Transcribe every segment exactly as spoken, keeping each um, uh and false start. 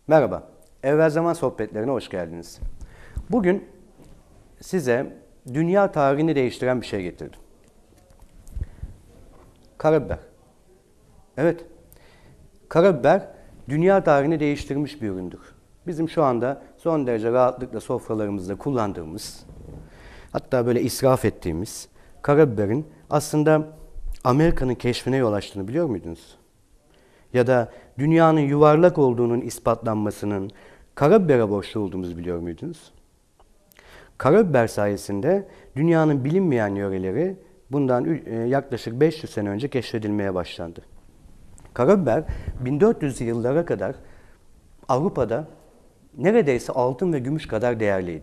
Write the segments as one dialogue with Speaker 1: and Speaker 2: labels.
Speaker 1: Merhaba, Evvel Zaman Sohbetlerine hoş geldiniz. Bugün size dünya tarihini değiştiren bir şey getirdim. Karabiber. Evet, karabiber dünya tarihini değiştirmiş bir üründür. Bizim şu anda son derece rahatlıkla sofralarımızda kullandığımız, hatta böyle israf ettiğimiz karabiberin aslında Amerika'nın keşfine yol açtığını biliyor muydunuz? Ya da dünyanın yuvarlak olduğunun ispatlanmasının karabibere borçlu olduğumuzu biliyor muydunuz? Karabiber sayesinde dünyanın bilinmeyen yöreleri bundan yaklaşık beş yüz sene önce keşfedilmeye başlandı. Karabiber bin dört yüzlü yıllara kadar Avrupa'da neredeyse altın ve gümüş kadar değerliydi.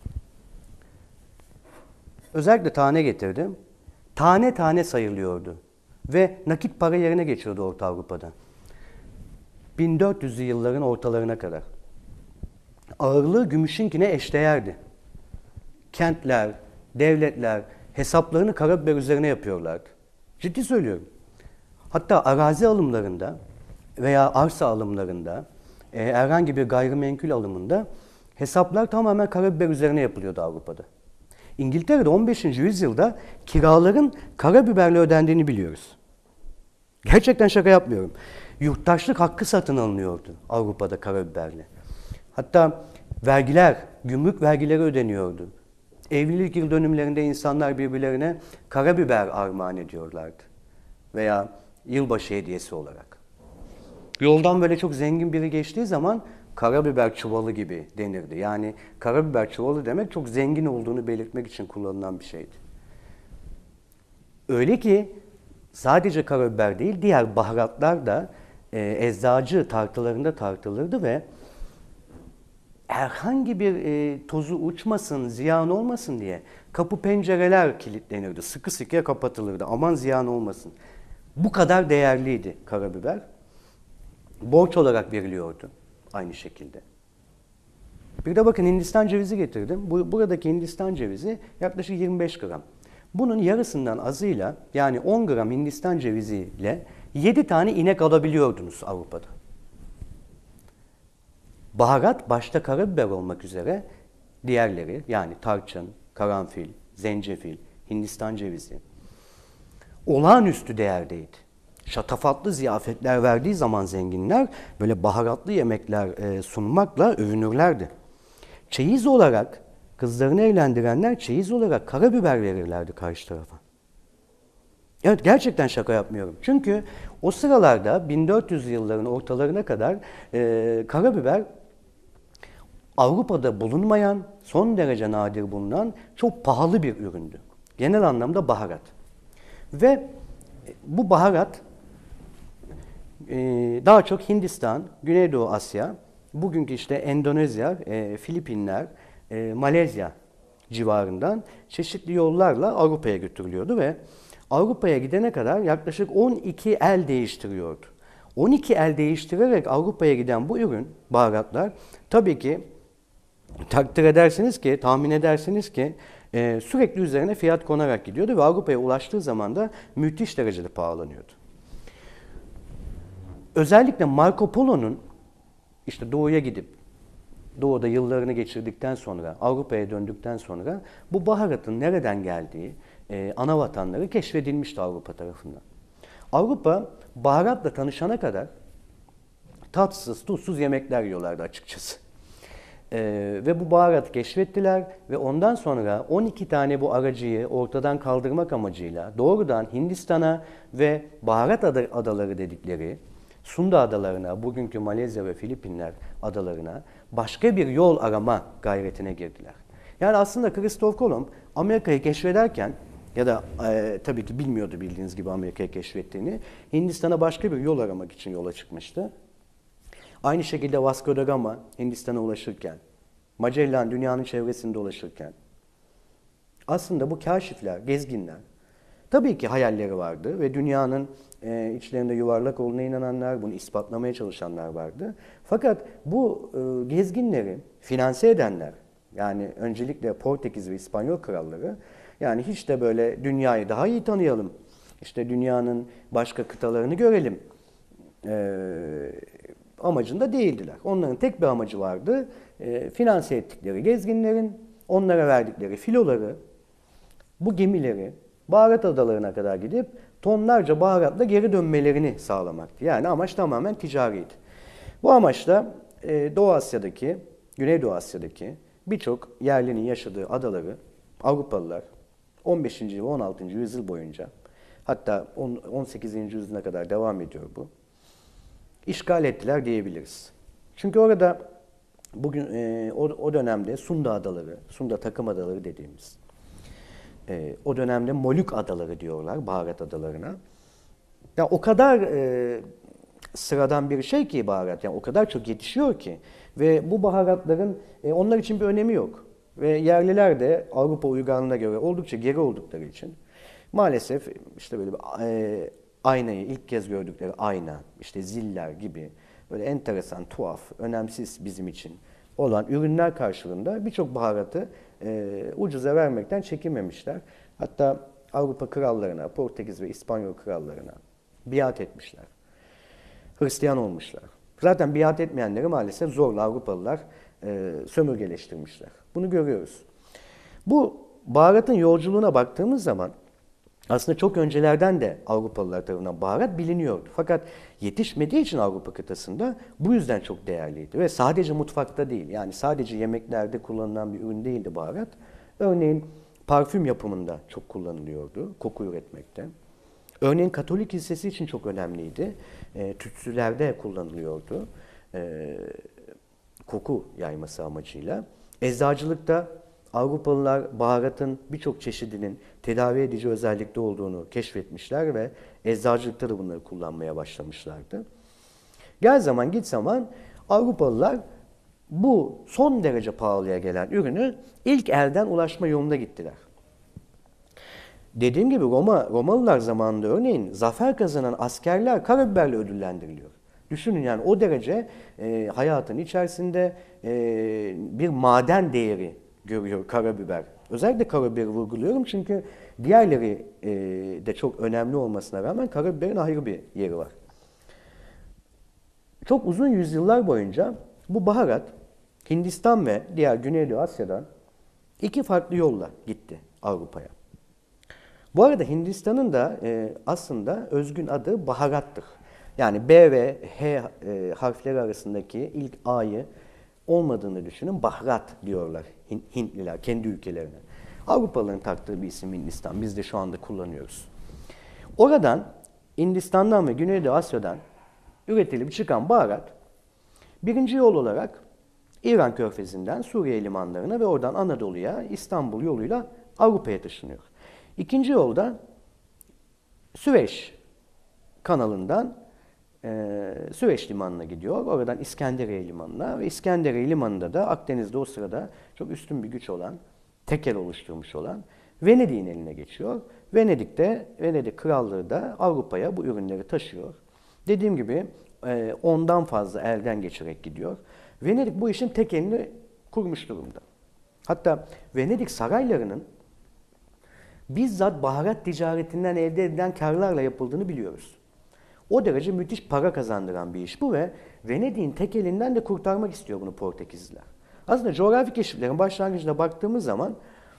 Speaker 1: Özellikle tane getirdim. Tane tane sayılıyordu ve nakit para yerine geçiyordu Orta Avrupa'da. bin dört yüzlü yılların ortalarına kadar. Ağırlığı gümüşünkine eşdeğerdi. Kentler, devletler hesaplarını karabiber üzerine yapıyorlardı. Ciddi söylüyorum. Hatta arazi alımlarında veya arsa alımlarında, e, herhangi bir gayrimenkul alımında hesaplar tamamen karabiber üzerine yapılıyordu Avrupa'da. İngiltere'de on beşinci yüzyılda kiraların karabiberle ödendiğini biliyoruz. Gerçekten şaka yapmıyorum. Yurttaşlık hakkı satın alınıyordu Avrupa'da karabiberle. Hatta vergiler, gümrük vergileri ödeniyordu. Evlilik yıl dönümlerinde insanlar birbirlerine karabiber armağan ediyorlardı. Veya yılbaşı hediyesi olarak. Yoldan böyle çok zengin biri geçtiği zaman karabiber çuvalı gibi denirdi. Yani karabiber çuvalı demek çok zengin olduğunu belirtmek için kullanılan bir şeydi. Öyle ki sadece karabiber değil, diğer baharatlar da e, eczacı tartılarında tartılırdı ve herhangi bir e, tozu uçmasın, ziyan olmasın diye kapı pencereler kilitlenirdi. Sıkı sıkıya kapatılırdı. Aman ziyan olmasın. Bu kadar değerliydi karabiber. Borç olarak veriliyordu aynı şekilde. Bir de bakın Hindistan cevizi getirdim. Bu, buradaki Hindistan cevizi yaklaşık yirmi beş gram. Bunun yarısından azıyla yani on gram Hindistan ceviziyle yedi tane inek alabiliyordunuz Avrupa'da. Baharat başta karabiber olmak üzere diğerleri yani tarçın, karanfil, zencefil, Hindistan cevizi olağanüstü değerdeydi. Şatafatlı ziyafetler verdiği zaman zenginler böyle baharatlı yemekler sunmakla övünürlerdi. Çeyiz olarak kızlarını evlendirenler çeyiz olarak karabiber verirlerdi karşı tarafa. Evet, gerçekten şaka yapmıyorum. Çünkü o sıralarda bin dört yüzlü yılların ortalarına kadar e, karabiber Avrupa'da bulunmayan, son derece nadir bulunan çok pahalı bir üründü. Genel anlamda baharat. Ve bu baharat e, daha çok Hindistan, Güneydoğu Asya, bugünkü işte Endonezya, e, Filipinler, e, Malezya civarından çeşitli yollarla Avrupa'ya götürülüyordu ve Avrupa'ya gidene kadar yaklaşık on iki el değiştiriyordu. on iki el değiştirerek Avrupa'ya giden bu ürün, baharatlar tabii ki takdir edersiniz ki, tahmin edersiniz ki e, sürekli üzerine fiyat konarak gidiyordu ve Avrupa'ya ulaştığı zaman da müthiş derecede pahalanıyordu. Özellikle Marco Polo'nun işte doğuya gidip doğuda yıllarını geçirdikten sonra, Avrupa'ya döndükten sonra bu baharatın nereden geldiği, e, ana vatanları keşfedilmişti Avrupa tarafından. Avrupa baharatla tanışana kadar tatsız, tuzsuz yemekler yiyorlardı açıkçası. E, ve bu baharatı keşfettiler ve ondan sonra on iki tane bu aracıyı ortadan kaldırmak amacıyla doğrudan Hindistan'a ve baharat adaları dedikleri Sunda adalarına, bugünkü Malezya ve Filipinler adalarına başka bir yol arama gayretine girdiler. Yani aslında Christoph Kolomb Amerika'yı keşfederken ya da e, tabii ki bilmiyordu bildiğiniz gibi Amerika'yı keşfettiğini, Hindistan'a başka bir yol aramak için yola çıkmıştı. Aynı şekilde Vasco da Gama Hindistan'a ulaşırken, Magellan dünyanın çevresinde dolaşırken aslında bu kaşifler, gezginler tabii ki hayalleri vardı ve dünyanın e, içlerinde yuvarlak olduğuna inananlar, bunu ispatlamaya çalışanlar vardı. Fakat bu e, gezginleri finanse edenler, yani öncelikle Portekiz ve İspanyol kralları, yani hiç de böyle dünyayı daha iyi tanıyalım, işte dünyanın başka kıtalarını görelim, e, amacında değildiler. Onların tek bir amacı vardı. E, finanse ettikleri gezginlerin onlara verdikleri filoları, bu gemileri baharat adalarına kadar gidip tonlarca baharatla geri dönmelerini sağlamaktı. Yani amaç tamamen ticariydi. Bu amaçla e, Doğu Asya'daki, Güneydoğu Asya'daki birçok yerlinin yaşadığı adaları Avrupalılar on beşinci ve on altıncı yüzyıl boyunca, hatta on sekizinci yüzyıla kadar devam ediyor bu, işgal ettiler diyebiliriz. Çünkü orada bugün e, o, o dönemde Sunda adaları, Sunda takım adaları dediğimiz, e, o dönemde Molük adaları diyorlar baharat adalarına. Ya o kadar e, sıradan bir şey ki baharat, yani o kadar çok yetişiyor ki ve bu baharatların e, onlar için bir önemi yok. Ve yerliler de Avrupa uygarlığına göre oldukça geri oldukları için maalesef işte böyle bir, e, aynayı ilk kez gördükleri ayna, işte ziller gibi böyle enteresan, tuhaf, önemsiz bizim için olan ürünler karşılığında birçok baharatı e, ucuza vermekten çekinmemişler. Hatta Avrupa krallarına, Portekiz ve İspanyol krallarına biat etmişler. Hristiyan olmuşlar. Zaten biat etmeyenleri maalesef zorla Avrupalılar e, sömürgeleştirmişler. Bunu görüyoruz. Bu baharatın yolculuğuna baktığımız zaman aslında çok öncelerden de Avrupalılar tarafından baharat biliniyordu. Fakat yetişmediği için Avrupa kıtasında bu yüzden çok değerliydi. Ve sadece mutfakta değil, yani sadece yemeklerde kullanılan bir ürün değildi baharat. Örneğin parfüm yapımında çok kullanılıyordu, koku üretmekte. Örneğin Katolik kilisesi için çok önemliydi. E, tütsülerde kullanılıyordu. E, koku yayması amacıyla. Eczacılıkta Avrupalılar baharatın birçok çeşidinin tedavi edici özellikte olduğunu keşfetmişler ve eczacılıkta da bunları kullanmaya başlamışlardı. Gel zaman git zaman Avrupalılar bu son derece pahalıya gelen ürünü ilk elden ulaşma yolunda gittiler. Dediğim gibi Roma Romalılar zamanında örneğin zafer kazanan askerler karabiberle ödüllendiriliyor. Düşünün yani o derece e, hayatın içerisinde e, bir maden değeri görüyor karabiber. Özellikle karabiberi vurguluyorum çünkü diğerleri e, de çok önemli olmasına rağmen karabiberin ayrı bir yeri var. Çok uzun yüzyıllar boyunca bu baharat Hindistan ve diğer Güneydoğu Asya'dan iki farklı yolla gitti Avrupa'ya. Bu arada Hindistan'ın da e, aslında özgün adı baharattır. Yani B ve H e, harfleri arasındaki ilk A'yı olmadığını düşünün. Baharat diyorlar Hintliler kendi ülkelerine. Avrupalıların taktığı bir isim Hindistan. Biz de şu anda kullanıyoruz. Oradan Hindistan'dan ve Güneydoğu Asya'dan üretilip çıkan baharat birinci yol olarak İran Körfezi'nden Suriye limanlarına ve oradan Anadolu'ya İstanbul yoluyla Avrupa'ya taşınıyor. İkinci yolda Süveyş kanalından e, Süveyş limanına gidiyor. Oradan İskenderiye limanına ve İskenderiye limanında da Akdeniz'de o sırada çok üstün bir güç olan, tekel oluşturmuş olan Venedik'in eline geçiyor. Venedik'te, Venedik Krallığı da Avrupa'ya bu ürünleri taşıyor. Dediğim gibi e, ondan fazla elden geçerek gidiyor. Venedik bu işin tekelini kurmuş durumda. Hatta Venedik saraylarının bizzat baharat ticaretinden elde edilen karlarla yapıldığını biliyoruz. O derece müthiş para kazandıran bir iş bu ve Venedik'in tek elinden de kurtarmak istiyor bunu Portekizliler. Aslında coğrafi keşiflerin başlangıcına baktığımız zaman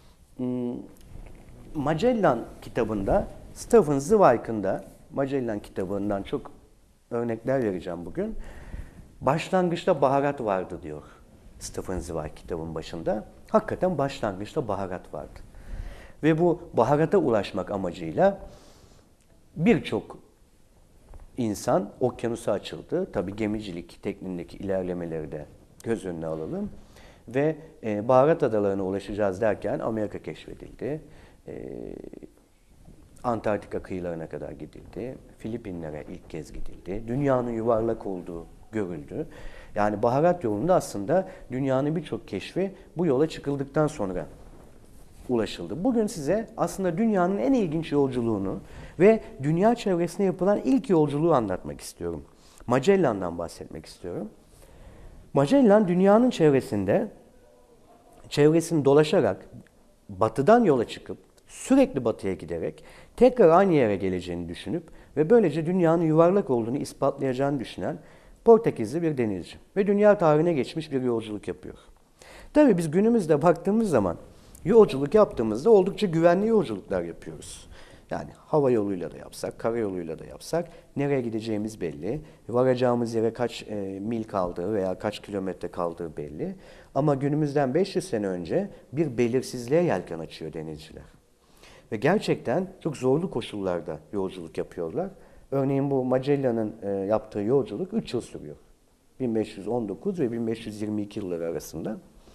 Speaker 1: Magellan kitabında, Stephen Zweig'ın da Magellan kitabından çok örnekler vereceğim bugün. Başlangıçta baharat vardı diyor Stephen Zweig kitabın başında. Hakikaten başlangıçta baharat vardı. Ve bu baharata ulaşmak amacıyla birçok insan okyanusa açıldı. Tabii gemicilik tekniğindeki ilerlemeleri de göz önüne alalım. Ve e, baharat adalarına ulaşacağız derken Amerika keşfedildi. E, Antarktika kıyılarına kadar gidildi. Filipinlere ilk kez gidildi. Dünyanın yuvarlak olduğu görüldü. Yani baharat yolunda aslında dünyanın birçok keşfi bu yola çıkıldıktan sonra ulaşıldı. Bugün size aslında dünyanın en ilginç yolculuğunu ve dünya çevresine yapılan ilk yolculuğu anlatmak istiyorum. Magellan'dan bahsetmek istiyorum. Magellan dünyanın çevresinde, çevresini dolaşarak batıdan yola çıkıp sürekli batıya giderek tekrar aynı yere geleceğini düşünüp ve böylece dünyanın yuvarlak olduğunu ispatlayacağını düşünen Portekizli bir denizci ve dünya tarihine geçmiş bir yolculuk yapıyor. Tabii biz günümüzde baktığımız zaman yolculuk yaptığımızda oldukça güvenli yolculuklar yapıyoruz. Yani hava yoluyla da yapsak, karayoluyla da yapsak nereye gideceğimiz belli. Varacağımız yere kaç e, mil kaldığı veya kaç kilometre kaldığı belli. Ama günümüzden beş yüz sene önce bir belirsizliğe yelken açıyor denizciler. Ve gerçekten çok zorlu koşullarda yolculuk yapıyorlar. Örneğin bu Magellan'ın e, yaptığı yolculuk üç yıl sürüyor. bin beş yüz on dokuz ve bin beş yüz yirmi iki yılları arasında.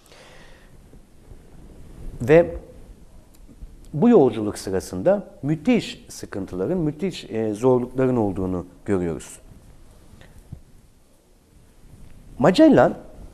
Speaker 1: Ve bu yolculuk sırasında müthiş sıkıntıların, müthiş e, zorlukların olduğunu görüyoruz. Magellan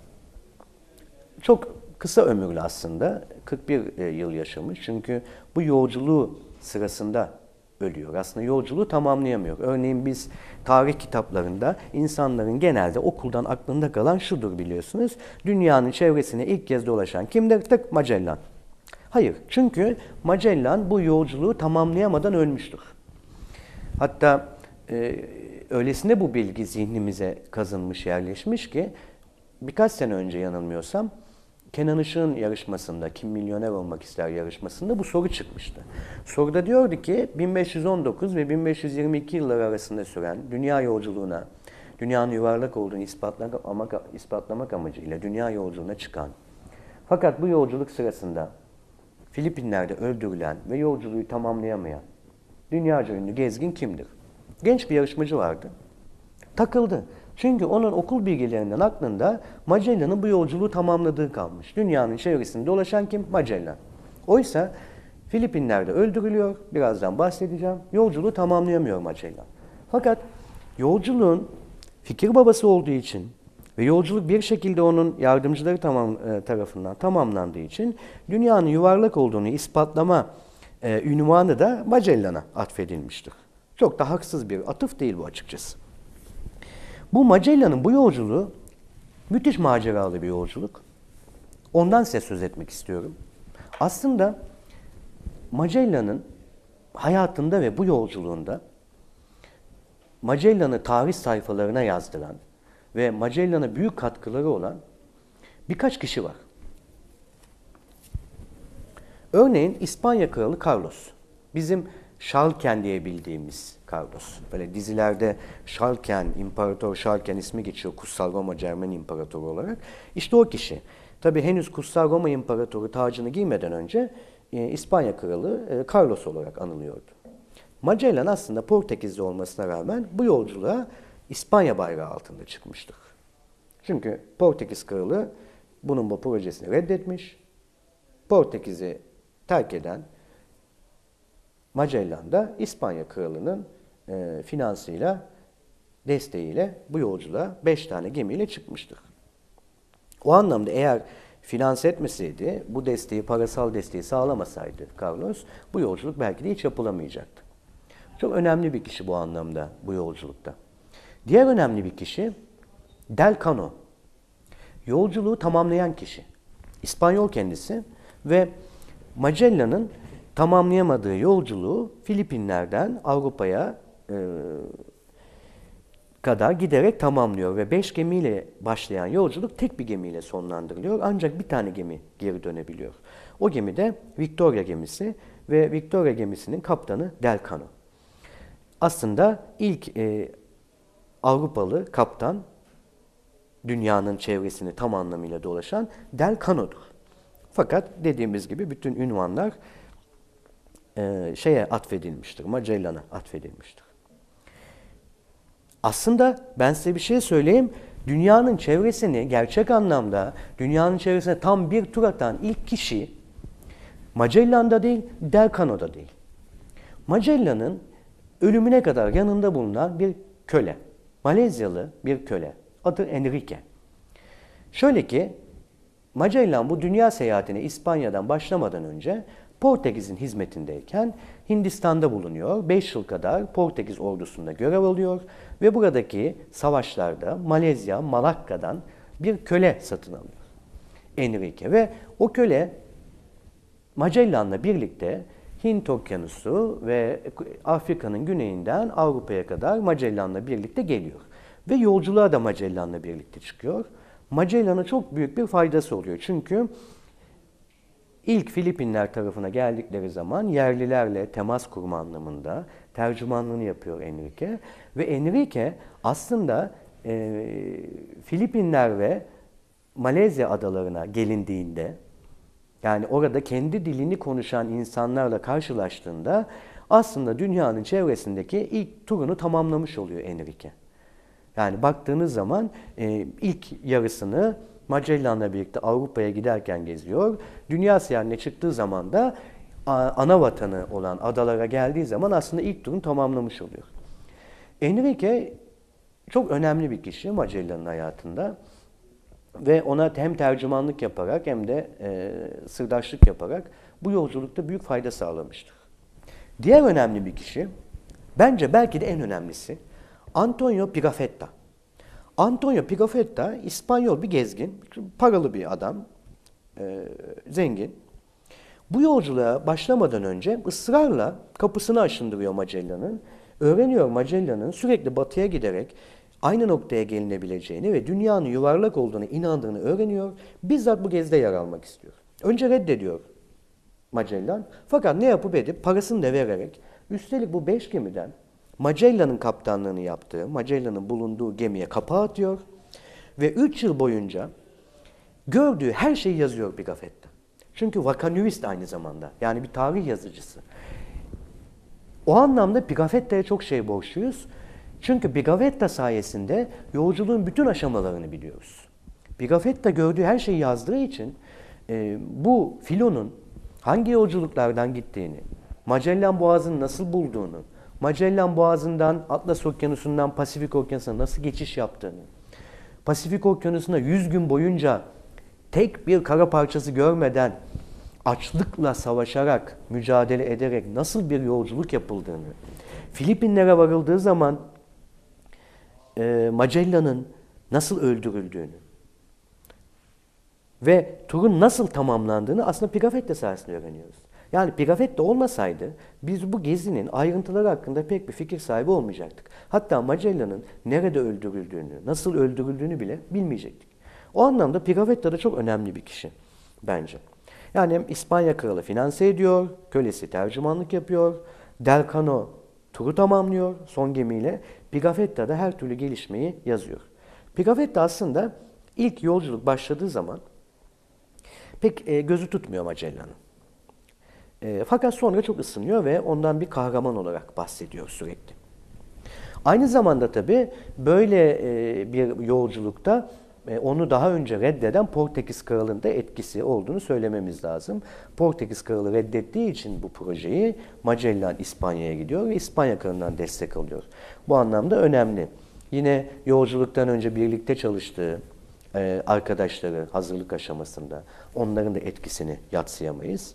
Speaker 1: çok kısa ömürlü aslında. kırk bir e, yıl yaşamış. Çünkü bu yolculuğu sırasında ölüyor. Aslında yolculuğu tamamlayamıyor. Örneğin biz tarih kitaplarında insanların genelde okuldan aklında kalan şudur biliyorsunuz. Dünyanın çevresine ilk kez dolaşan kimdir? Tık Magellan. Hayır. Çünkü Magellan bu yolculuğu tamamlayamadan ölmüştür. Hatta e, öylesine bu bilgi zihnimize kazınmış, yerleşmiş ki birkaç sene önce yanılmıyorsam Kenan Işık'ın yarışmasında, Kim Milyoner Olmak İster yarışmasında bu soru çıkmıştı. Soruda diyordu ki bin beş yüz on dokuz ve bin beş yüz yirmi iki yılları arasında süren dünya yolculuğuna, dünyanın yuvarlak olduğunu ispatlamak, ispatlamak amacıyla dünya yolculuğuna çıkan, fakat bu yolculuk sırasında Filipinler'de öldürülen ve yolculuğu tamamlayamayan dünyaca ünlü gezgin kimdir? Genç bir yarışmacı vardı. Takıldı. Çünkü onun okul bilgilerinden aklında Magellan'ın bu yolculuğu tamamladığı kalmış. Dünyanın çevresinde dolaşan kim? Magellan. Oysa Filipinler'de öldürülüyor. Birazdan bahsedeceğim. Yolculuğu tamamlayamıyor Magellan. Fakat yolculuğun fikir babası olduğu için ve yolculuk bir şekilde onun yardımcıları tamam, e, tarafından tamamlandığı için dünyanın yuvarlak olduğunu ispatlama e, ünvanı da Magellan'a atfedilmiştir. Çok da haksız bir atıf değil bu açıkçası. Bu Magellan'ın bu yolculuğu müthiş maceralı bir yolculuk. Ondan size söz etmek istiyorum. Aslında Magellan'ın hayatında ve bu yolculuğunda Magellan'ı tarih sayfalarına yazdıran ve Magellan'a büyük katkıları olan birkaç kişi var. Örneğin İspanya Kralı Carlos. Bizim Şarlken diye bildiğimiz Carlos. Böyle dizilerde Şarlken, İmparator Şarlken ismi geçiyor Kutsal Roma Cermen İmparatoru olarak. İşte o kişi. Tabi henüz Kutsal Roma İmparatoru tacını giymeden önce e, İspanya Kralı e, Carlos olarak anılıyordu. Magellan aslında Portekizli olmasına rağmen bu yolculuğa İspanya bayrağı altında çıkmıştır. Çünkü Portekiz Kralı bunun bu projesini reddetmiş. Portekiz'i terk eden Magellan da İspanya Kralı'nın e, finansıyla, desteğiyle bu yolculuğa beş tane gemiyle çıkmıştır. O anlamda eğer finanse etmeseydi, bu desteği, parasal desteği sağlamasaydı Carlos, bu yolculuk belki de hiç yapılamayacaktı. Çok önemli bir kişi bu anlamda, bu yolculukta. Diğer önemli bir kişi Del Cano. Yolculuğu tamamlayan kişi. İspanyol kendisi ve Magellan'ın tamamlayamadığı yolculuğu Filipinler'den Avrupa'ya e, kadar giderek tamamlıyor ve beş gemiyle başlayan yolculuk tek bir gemiyle sonlandırılıyor. Ancak bir tane gemi geri dönebiliyor. O gemi de Victoria gemisi ve Victoria gemisinin kaptanı Del Cano. Aslında ilk e, Avrupalı kaptan dünyanın çevresini tam anlamıyla dolaşan Del Cano'dur. Fakat dediğimiz gibi bütün ünvanlar e, şeye atfedilmiştir, Magellan'a atfedilmiştir. Aslında ben size bir şey söyleyeyim, dünyanın çevresini gerçek anlamda, dünyanın çevresine tam bir tur atan ilk kişi Magellan'da değil, Del Cano'da değil. Magellan'ın ölümüne kadar yanında bulunan bir köle, Malezyalı bir köle, adı Enrique. Şöyle ki, Magellan bu dünya seyahatine İspanya'dan başlamadan önce Portekiz'in hizmetindeyken Hindistan'da bulunuyor. beş yıl kadar Portekiz ordusunda görev alıyor ve buradaki savaşlarda Malezya, Malakka'dan bir köle satın alıyor. Enrique ve o köle Magellan'la birlikte Hint Okyanusu ve Afrika'nın güneyinden Avrupa'ya kadar Magellan'la birlikte geliyor. Ve yolculuğa da Magellan'la birlikte çıkıyor. Magellan'a çok büyük bir faydası oluyor. Çünkü ilk Filipinler tarafına geldikleri zaman yerlilerle temas kurma anlamında tercümanlığını yapıyor Enrique. Ve Enrique aslında e, Filipinler ve Malezya adalarına gelindiğinde, yani orada kendi dilini konuşan insanlarla karşılaştığında aslında dünyanın çevresindeki ilk turunu tamamlamış oluyor Enrique. Yani baktığınız zaman e, ilk yarısını Magellan'la birlikte Avrupa'ya giderken geziyor. Dünya seyahatine çıktığı zaman da ana vatanı olan adalara geldiği zaman aslında ilk turunu tamamlamış oluyor. Enrique çok önemli bir kişi Magellan'ın hayatında. Ve ona hem tercümanlık yaparak hem de e, sırdaşlık yaparak bu yolculukta büyük fayda sağlamıştır. Diğer önemli bir kişi, bence belki de en önemlisi, Antonio Pigafetta. Antonio Pigafetta, İspanyol bir gezgin, paralı bir adam, e, zengin. Bu yolculuğa başlamadan önce ısrarla kapısını aşındırıyor Magellan'ın. Öğreniyor Magellan'ın sürekli batıya giderek aynı noktaya gelinebileceğini ve dünyanın yuvarlak olduğunu inandığını öğreniyor. Bizzat bu gezide yer almak istiyor. Önce reddediyor Magellan. Fakat ne yapıp edip parasını da vererek, üstelik bu beş gemiden Magellan'ın kaptanlığını yaptığı, Magellan'ın bulunduğu gemiye kapağı atıyor ve üç yıl boyunca gördüğü her şeyi yazıyor Pigafetta. Çünkü vakanüvist aynı zamanda, yani bir tarih yazıcısı. O anlamda Pigafetta'ya çok şey borçluyuz. Çünkü Pigafetta sayesinde yolculuğun bütün aşamalarını biliyoruz. Pigafetta gördüğü her şeyi yazdığı için e, bu filonun hangi yolculuklardan gittiğini, Magellan Boğazı'nı nasıl bulduğunu, Magellan Boğazı'ndan Atlas Okyanusu'ndan Pasifik Okyanusu'na nasıl geçiş yaptığını, Pasifik Okyanusu'na yüz gün boyunca tek bir kara parçası görmeden açlıkla savaşarak, mücadele ederek nasıl bir yolculuk yapıldığını, Filipinlere varıldığı zaman e, Magellan'ın nasıl öldürüldüğünü ve turun nasıl tamamlandığını aslında Pigafetta sayesinde öğreniyoruz. Yani Pigafetta olmasaydı biz bu gezinin ayrıntıları hakkında pek bir fikir sahibi olmayacaktık. Hatta Magellan'ın nerede öldürüldüğünü, nasıl öldürüldüğünü bile bilmeyecektik. O anlamda Pigafetta da çok önemli bir kişi bence. Yani hem İspanya kralı finanse ediyor, kölesi tercümanlık yapıyor, Del Cano turu tamamlıyor son gemiyle. Pigafetta da her türlü gelişmeyi yazıyor. Pigafetta aslında ilk yolculuk başladığı zaman pek e, gözü tutmuyor Magellan'ın. E, fakat sonra çok ısınıyor ve ondan bir kahraman olarak bahsediyor sürekli. Aynı zamanda tabii böyle e, bir yolculukta e, onu daha önce reddeden Portekiz kralının da etkisi olduğunu söylememiz lazım. Portekiz kralı reddettiği için bu projeyi Magellan İspanya'ya gidiyor ve İspanya kralından destek alıyor. Bu anlamda önemli. Yine yolculuktan önce birlikte çalıştığı e, arkadaşları hazırlık aşamasında onların da etkisini yadsıyamayız.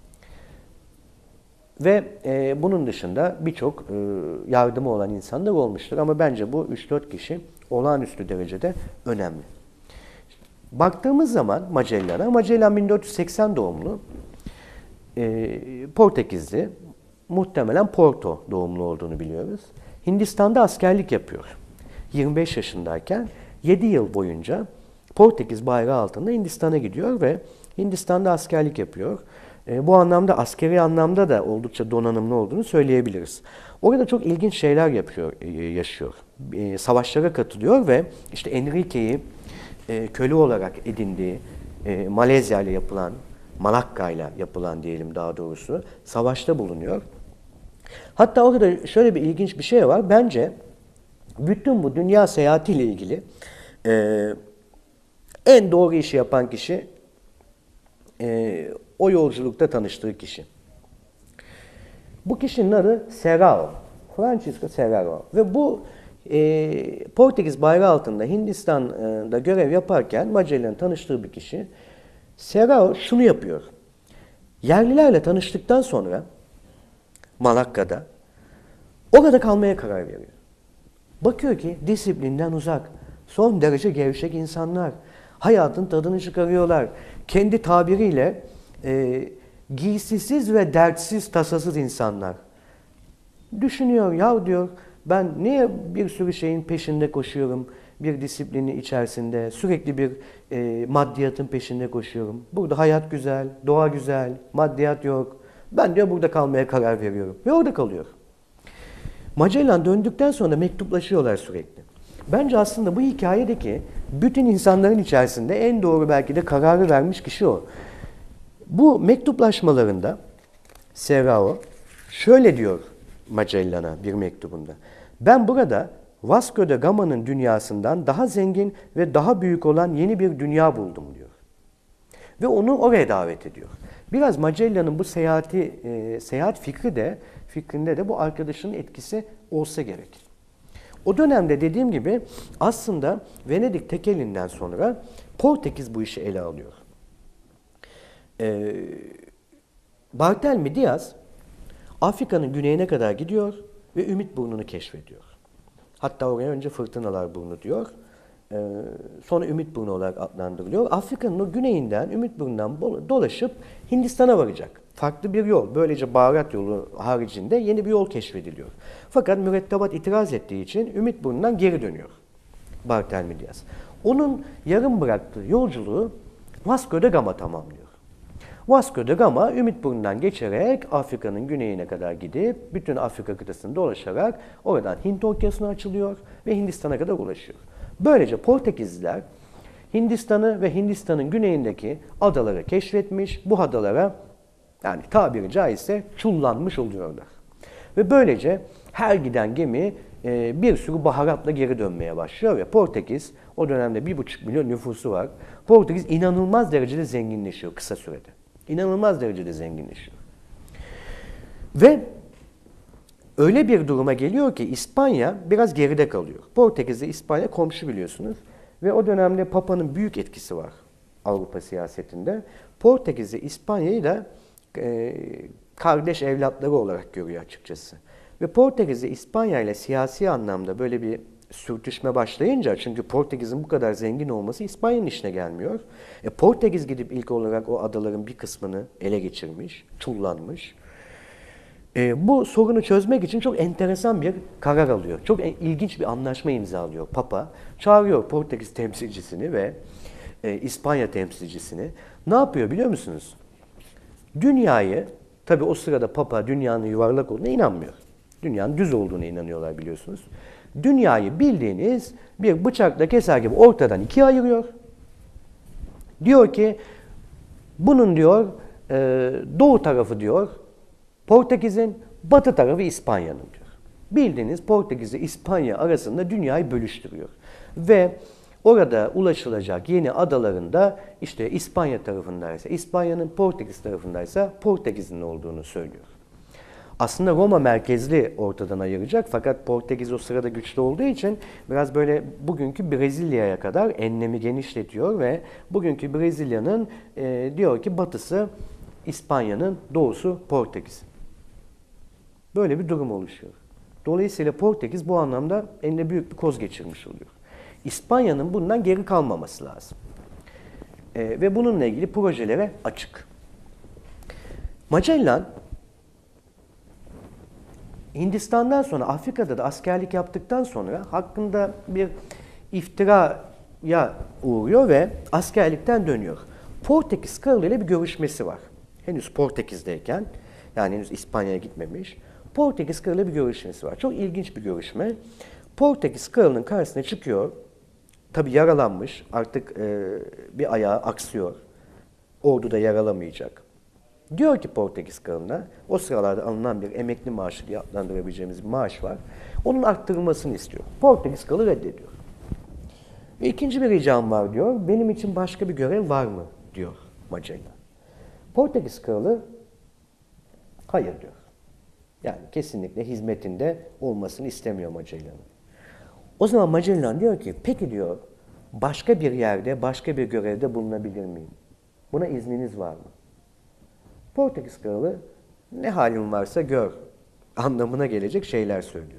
Speaker 1: Ve e, bunun dışında birçok e, yardımı olan insanlar olmuştur. Ama bence bu üç dört kişi olağanüstü derecede önemli. Baktığımız zaman Magellan'a, Magellan bin dört yüz seksen doğumlu, e, Portekizli, muhtemelen Porto doğumlu olduğunu biliyoruz. Hindistan'da askerlik yapıyor. yirmi beş yaşındayken yedi yıl boyunca Portekiz bayrağı altında Hindistan'a gidiyor ve Hindistan'da askerlik yapıyor. E, bu anlamda askeri anlamda da oldukça donanımlı olduğunu söyleyebiliriz. Orada çok ilginç şeyler yapıyor, e, yaşıyor. E, savaşlara katılıyor ve işte Enrique'yi e, köle olarak edindiği e, Malezya ile yapılan, Malakka ile yapılan diyelim daha doğrusu savaşta bulunuyor. Hatta orada şöyle bir ilginç bir şey var. Bence bütün bu dünya seyahatiyle ilgili e, en doğru işi yapan kişi e, o yolculukta tanıştığı kişi. Bu kişinin adı Serrao. Francisco Serrao. Ve bu e, Portekiz bayrağı altında Hindistan'da görev yaparken Magellan'ın tanıştığı bir kişi. Serrao şunu yapıyor. Yerlilerle tanıştıktan sonra Malakka'da orada kalmaya karar veriyor. Bakıyor ki disiplinden uzak, son derece gevşek insanlar. Hayatın tadını çıkarıyorlar. Kendi tabiriyle e, giysisiz ve dertsiz, tasasız insanlar. Düşünüyor, ya diyor, Ben niye bir sürü şeyin peşinde koşuyorum? Bir disiplini içerisinde sürekli bir e, maddiyatın peşinde koşuyorum. Burada hayat güzel, doğa güzel, maddiyat yok. Ben diyor burada kalmaya karar veriyorum. Ve orada kalıyor. Magellan döndükten sonra mektuplaşıyorlar sürekli. Bence aslında bu hikayedeki bütün insanların içerisinde en doğru belki de kararı vermiş kişi o. Bu mektuplaşmalarında Serrao şöyle diyor Magellan'a bir mektubunda. Ben burada Vasco da Gama'nın dünyasından daha zengin ve daha büyük olan yeni bir dünya buldum diyor. Ve onu oraya davet ediyor. Biraz Magellan'ın bu seyahati, e, seyahat fikri de, fikrinde de bu arkadaşının etkisi olsa gerek. O dönemde dediğim gibi aslında Venedik tekelinden sonra Portekiz bu işi ele alıyor. E, Barthelmy Diaz Afrika'nın güneyine kadar gidiyor ve Ümit Burnu'nu keşfediyor. Hatta oraya önce Fırtınalar Burnu diyor. Ee, sonra Ümit Burnu olarak adlandırılıyor. Afrika'nın o güneyinden, Ümit Burnu'ndan dolaşıp Hindistan'a varacak. Farklı bir yol. Böylece baharat yolu haricinde yeni bir yol keşfediliyor. Fakat mürettebat itiraz ettiği için Ümit Burnu'ndan geri dönüyor Barthelmy Diaz. Onun yarım bıraktığı yolculuğu Vasco da Gama tamamlıyor. Vasco da Gama Ümitburnu'ndan geçerek Afrika'nın güneyine kadar gidip bütün Afrika kıtasını dolaşarak oradan Hint Okyanusu'na açılıyor ve Hindistan'a kadar ulaşıyor. Böylece Portekizliler Hindistan'ı ve Hindistan'ın güneyindeki adaları keşfetmiş, bu adalara yani tabiri caizse çullanmış oluyorlar. Ve böylece her giden gemi e, bir sürü baharatla geri dönmeye başlıyor ve Portekiz o dönemde bir buçuk milyon nüfusu var. Portekiz inanılmaz derecede zenginleşiyor kısa sürede. İnanılmaz derecede zenginleşiyor. Ve öyle bir duruma geliyor ki İspanya biraz geride kalıyor. Portekiz ile İspanya komşu biliyorsunuz. Ve o dönemde Papa'nın büyük etkisi var Avrupa siyasetinde. Portekiz ile İspanya'yı da e, kardeş evlatları olarak görüyor açıkçası. Ve Portekiz ile İspanya ile siyasi anlamda böyle bir sürtüşme başlayınca, çünkü Portekiz'in bu kadar zengin olması İspanya'nın işine gelmiyor. E, Portekiz gidip ilk olarak o adaların bir kısmını ele geçirmiş, çullanmış. E, bu sorunu çözmek için çok enteresan bir karar alıyor. Çok ilginç bir anlaşma imzalıyor Papa. Çağırıyor Portekiz temsilcisini ve e, İspanya temsilcisini. Ne yapıyor biliyor musunuz? Dünyayı, tabii o sırada Papa dünyanın yuvarlak olduğuna inanmıyor. Dünyanın düz olduğuna inanıyorlar biliyorsunuz. Dünyayı bildiğiniz bir bıçakla keser gibi ortadan ikiye ayırıyor. Diyor ki bunun diyor doğu tarafı diyor Portekiz'in, batı tarafı İspanya'nın diyor. Bildiğiniz Portekiz ile İspanya arasında dünyayı bölüştürüyor. Ve orada ulaşılacak yeni adalarında işte İspanya tarafındaysa İspanya'nın, Portekiz tarafındaysa Portekiz'in olduğunu söylüyor. Aslında Roma merkezli ortadan ayıracak fakat Portekiz o sırada güçlü olduğu için biraz böyle bugünkü Brezilya'ya kadar enlemi genişletiyor ve bugünkü Brezilya'nın e, diyor ki batısı İspanya'nın, doğusu Portekiz. Böyle bir durum oluşuyor. Dolayısıyla Portekiz bu anlamda eline büyük bir koz geçirmiş oluyor. İspanya'nın bundan geri kalmaması lazım. E, ve bununla ilgili projelere açık. Magellan Hindistan'dan sonra Afrika'da da askerlik yaptıktan sonra hakkında bir iftiraya uğruyor ve askerlikten dönüyor. Portekiz Kralı ile bir görüşmesi var. Henüz Portekiz'deyken, yani henüz İspanya'ya gitmemiş. Portekiz Kralı ile bir görüşmesi var. Çok ilginç bir görüşme. Portekiz Kralı'nın karşısına çıkıyor. Tabii yaralanmış, artık e, bir ayağı aksıyor. Orduda yer alamayacak. Diyor ki Portekiz Kralı'na, o sıralarda alınan bir emekli maaşı diye adlandırabileceğimiz bir maaş var. Onun arttırılmasını istiyor. Portekiz Kralı reddediyor. Ve ikinci bir ricam var diyor. Benim için başka bir görev var mı diyor Magellan. Portekiz Kralı hayır diyor. Yani kesinlikle hizmetinde olmasını istemiyor Magellan'ın. O zaman Magellan diyor ki peki diyor başka bir yerde başka bir görevde bulunabilir miyim? Buna izniniz var mı? Portekiz Kralı ne halin varsa gör anlamına gelecek şeyler söylüyor.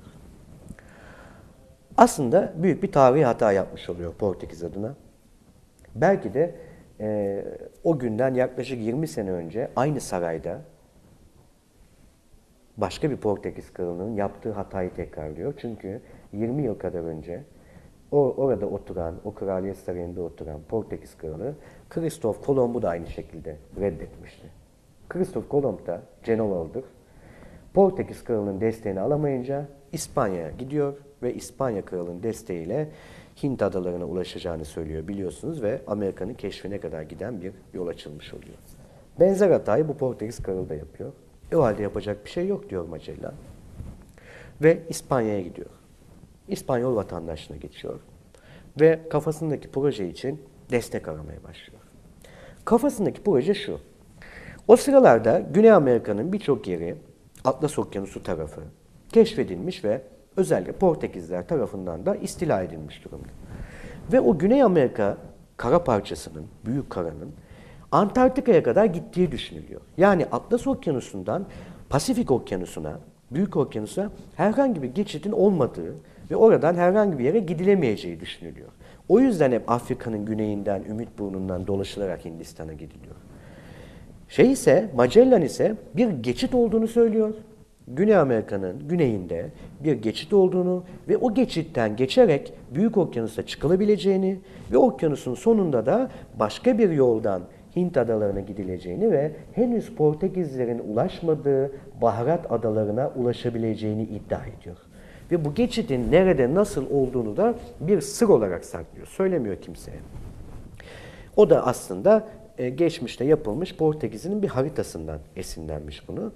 Speaker 1: Aslında büyük bir tarihi hata yapmış oluyor Portekiz adına. Belki de e, o günden yaklaşık yirmi sene önce aynı sarayda başka bir Portekiz kralının yaptığı hatayı tekrarlıyor. Çünkü yirmi yıl kadar önce o, orada oturan, o kraliyet sarayında oturan Portekiz kralı Kristof Kolomb'u da aynı şekilde reddetmişti. Kristof Kolomb da Cenova,'dır. Portekiz kralının desteğini alamayınca İspanya'ya gidiyor ve İspanya kralının desteğiyle Hint adalarına ulaşacağını söylüyor biliyorsunuz ve Amerika'nın keşfine kadar giden bir yol açılmış oluyor. Benzer hatayı bu Portekiz kralı da yapıyor. E o halde yapacak bir şey yok diyor Magellan. Ve İspanya'ya gidiyor. İspanyol vatandaşlığına geçiyor. Ve kafasındaki proje için destek aramaya başlıyor. Kafasındaki proje şu. O sıralarda Güney Amerika'nın birçok yeri Atlas Okyanusu tarafı keşfedilmiş ve özellikle Portekizler tarafından da istila edilmiş durumda. Ve o Güney Amerika kara parçasının, büyük karanın Antarktika'ya kadar gittiği düşünülüyor. Yani Atlas Okyanusu'ndan Pasifik Okyanusu'na, Büyük Okyanus'a herhangi bir geçidin olmadığı ve oradan herhangi bir yere gidilemeyeceği düşünülüyor. O yüzden hep Afrika'nın güneyinden, Ümitburnu'ndan dolaşılarak Hindistan'a gidiliyor. Şey ise, Magellan ise bir geçit olduğunu söylüyor. Güney Amerika'nın güneyinde bir geçit olduğunu ve o geçitten geçerek Büyük Okyanus'a çıkılabileceğini ve okyanusun sonunda da başka bir yoldan Hint adalarına gidileceğini ve henüz Portekizlerin ulaşmadığı baharat adalarına ulaşabileceğini iddia ediyor. Ve bu geçidin nerede, nasıl olduğunu da bir sır olarak saklıyor. Söylemiyor kimseye. O da aslında geçmişte yapılmış Portekiz'in bir haritasından esinlenmiş bunu.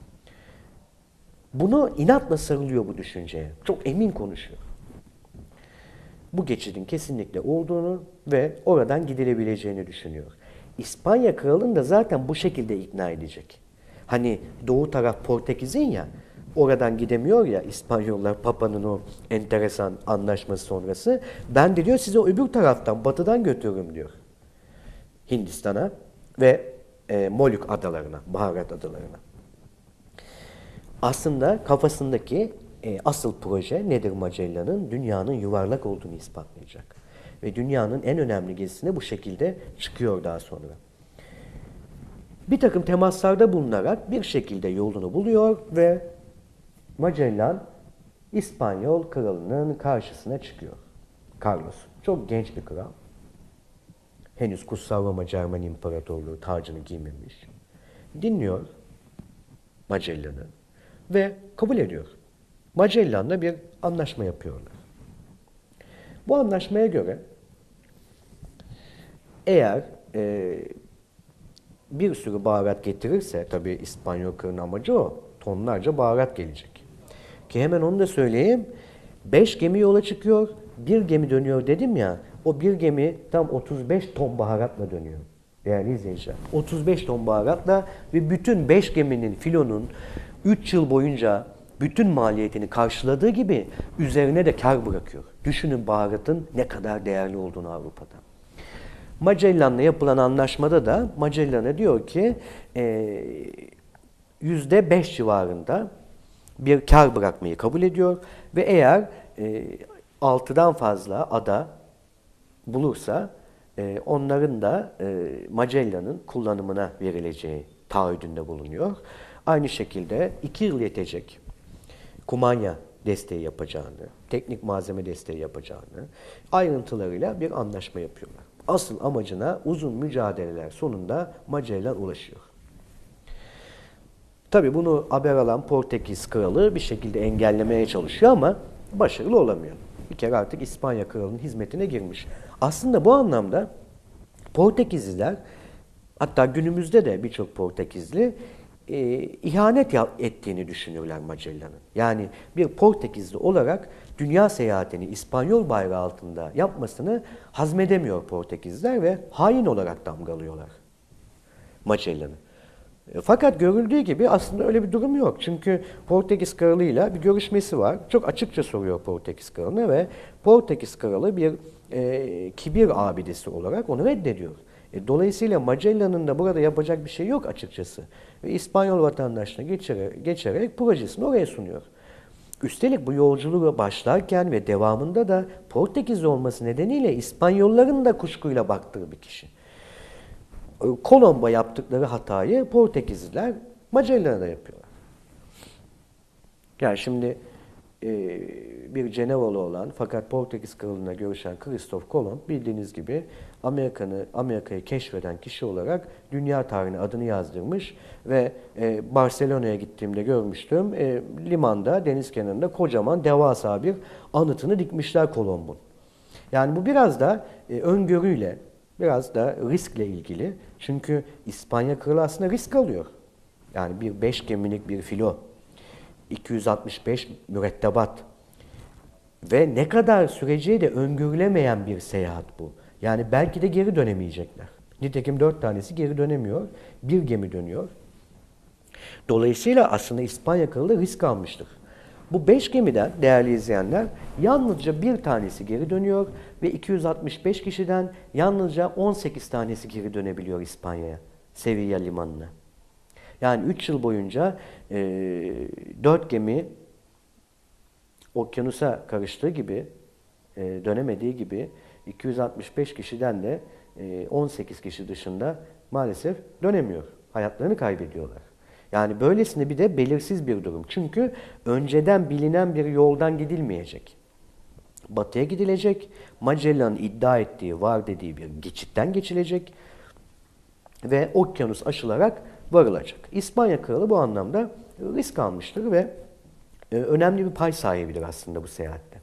Speaker 1: Bunu inatla sarılıyor bu düşünceye. Çok emin konuşuyor. Bu geçidin kesinlikle olduğunu ve oradan gidilebileceğini düşünüyor. İspanya kralını da zaten bu şekilde ikna edecek. Hani doğu taraf Portekiz'in ya, oradan gidemiyor ya İspanyollar Papa'nın o enteresan anlaşması sonrası. Ben de diyor size öbür taraftan, batıdan götürürüm diyor. Hindistan'a ve e, Moluk adalarına, baharat adalarına. Aslında kafasındaki e, asıl proje nedir Magellan'ın? Dünyanın yuvarlak olduğunu ispatlayacak. Ve dünyanın en önemli gezisine bu şekilde çıkıyor daha sonra. Bir takım temaslarda bulunarak bir şekilde yolunu buluyor ve Magellan İspanyol kralının karşısına çıkıyor. Carlos. Çok genç bir kral. Henüz Kutsal Roma Cermen İmparatorluğu tacını giymemiş. Dinliyor Magellan'ı ve kabul ediyor. Magellan'la bir anlaşma yapıyorlar. Bu anlaşmaya göre eğer e, bir sürü baharat getirirse, tabii İspanyol kralının amacı o, tonlarca baharat gelecek. Ki hemen onu da söyleyeyim, beş gemi yola çıkıyor, bir gemi dönüyor dedim ya, o bir gemi tam otuz beş ton baharatla dönüyor. Değerli izleyiciler, otuz beş ton baharatla ve bütün beş geminin, filonun üç yıl boyunca bütün maliyetini karşıladığı gibi üzerine de kar bırakıyor. Düşünün baharatın ne kadar değerli olduğunu Avrupa'da. Magellan'la yapılan anlaşmada da Magellan'a diyor ki yüzde beş civarında bir kar bırakmayı kabul ediyor ve eğer e, altıdan fazla ada bulursa e, onların da e, Magellan'ın kullanımına verileceği taahhüdünde bulunuyor. Aynı şekilde iki yıl yetecek kumanya desteği yapacağını, teknik malzeme desteği yapacağını ayrıntılarıyla bir anlaşma yapıyorlar. Asıl amacına uzun mücadeleler sonunda Magellan ulaşıyor. Tabii bunu haber alan Portekiz kralı bir şekilde engellemeye çalışıyor ama başarılı olamıyor. Bir kere artık İspanya kralının hizmetine girmiş. Aslında bu anlamda Portekizliler, hatta günümüzde de birçok Portekizli e, ihanet ettiğini düşünürler Magellan'ın. Yani bir Portekizli olarak dünya seyahatini İspanyol bayrağı altında yapmasını hazmedemiyor Portekizler ve hain olarak damgalıyorlar Magellan'ı. Fakat görüldüğü gibi aslında öyle bir durum yok. Çünkü Portekiz kralıyla bir görüşmesi var. Çok açıkça soruyor Portekiz kralına ve Portekiz kralı bir e, kibir abidesi olarak onu reddediyor. E, dolayısıyla Magellan'ın da burada yapacak bir şey yok açıkçası. Ve İspanyol vatandaşına geçerek, geçerek projesini oraya sunuyor. Üstelik bu yolculuğa başlarken ve devamında da Portekiz olması nedeniyle İspanyolların da kuşkuyla baktığı bir kişi. Kolomb'a yaptıkları hatayı Portekizliler Magellan'a da yapıyorlar. Yani şimdi e, bir Cenevalı olan fakat Portekiz kralına görüşen Kristof Kolomb bildiğiniz gibi Amerika'nı Amerika'yı keşfeden kişi olarak dünya tarihine adını yazdırmış ve e, Barcelona'ya gittiğimde görmüştüm. E, limanda, deniz kenarında kocaman devasa bir anıtını dikmişler Kolomb'un. Yani bu biraz da e, öngörüyle, biraz da riskle ilgili. Çünkü İspanya kralı aslında risk alıyor. Yani bir beş gemilik bir filo, iki yüz altmış beş mürettebat ve ne kadar süreceği de öngörülemeyen bir seyahat bu. Yani belki de geri dönemeyecekler. Nitekim dört tanesi geri dönemiyor. Bir gemi dönüyor. Dolayısıyla aslında İspanya kralı risk almıştır. Bu beş gemiden değerli izleyenler yalnızca bir tanesi geri dönüyor ve iki yüz altmış beş kişiden yalnızca on sekiz tanesi geri dönebiliyor İspanya'ya, Sevilla limanına. Yani üç yıl boyunca e, dört gemi okyanusa karıştığı gibi, e, dönemediği gibi iki yüz altmış beş kişiden de e, on sekiz kişi dışında maalesef dönemiyor. Hayatlarını kaybediyorlar. Yani böylesine bir de belirsiz bir durum. Çünkü önceden bilinen bir yoldan gidilmeyecek. Batıya gidilecek, Magellan'ın iddia ettiği, var dediği bir geçitten geçilecek ve okyanus aşılarak varılacak. İspanya kralı bu anlamda risk almıştır ve önemli bir pay sahibidir aslında bu seyahatte.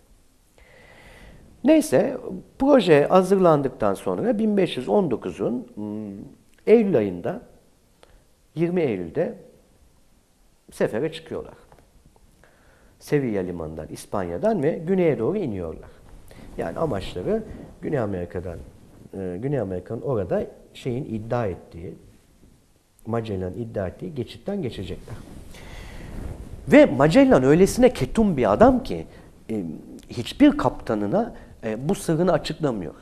Speaker 1: Neyse, proje hazırlandıktan sonra bin beş yüz on dokuzun Eylül ayında, yirmi Eylül'de sefere çıkıyorlar. Sevilla limanından, İspanya'dan ve güneye doğru iniyorlar. Yani amaçları Güney Amerika'dan, Güney Amerika'nın orada şeyin iddia ettiği, Magellan'ın iddia ettiği geçitten geçecekler. Ve Magellan öylesine ketum bir adam ki e, hiçbir kaptanına e, bu sırrını açıklamıyor.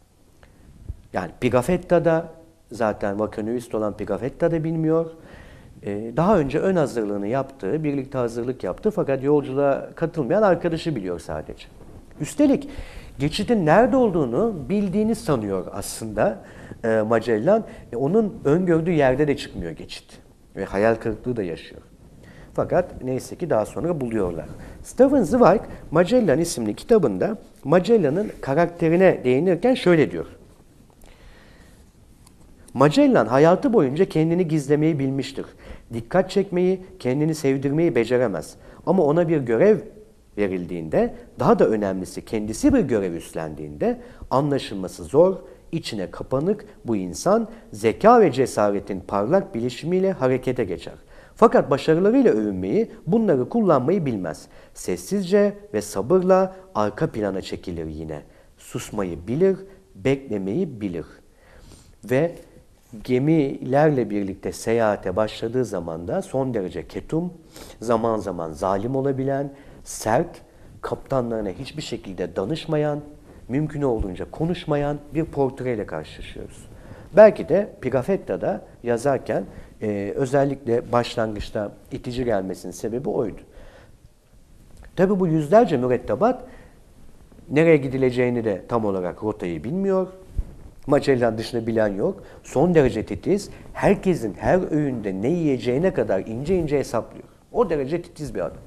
Speaker 1: Yani Pigafetta da zaten vakanüist olan Pigafetta da bilmiyor. E, daha önce ön hazırlığını yaptığı, birlikte hazırlık yaptı fakat yolculuğa katılmayan arkadaşı biliyor sadece. Üstelik geçidin nerede olduğunu bildiğini sanıyor aslında e, Magellan. E, onun öngördüğü yerde de çıkmıyor geçit. Ve hayal kırıklığı da yaşıyor. Fakat neyse ki daha sonra buluyorlar. Steven Zweig, Magellan isimli kitabında Magellan'ın karakterine değinirken şöyle diyor. Magellan hayatı boyunca kendini gizlemeyi bilmiştir. Dikkat çekmeyi, kendini sevdirmeyi beceremez. Ama ona bir görev verildiğinde, daha da önemlisi kendisi bir görev üstlendiğinde anlaşılması zor, içine kapanık bu insan zeka ve cesaretin parlak bilişimiyle harekete geçer. Fakat başarılarıyla övünmeyi, bunları kullanmayı bilmez. Sessizce ve sabırla arka plana çekilir yine. Susmayı bilir, beklemeyi bilir. Ve gemilerle birlikte seyahate başladığı zaman da son derece ketum, zaman zaman zalim olabilen, sert, kaptanlarına hiçbir şekilde danışmayan, mümkün olduğunca konuşmayan bir portreyle karşılaşıyoruz. Belki de Pigafetta'da yazarken e, özellikle başlangıçta itici gelmesinin sebebi oydu. Tabi bu yüzlerce mürettebat nereye gidileceğini de tam olarak rotayı bilmiyor. Magellan dışında bilen yok. Son derece titiz. Herkesin her öğünde ne yiyeceğine kadar ince ince hesaplıyor. O derece titiz bir adam.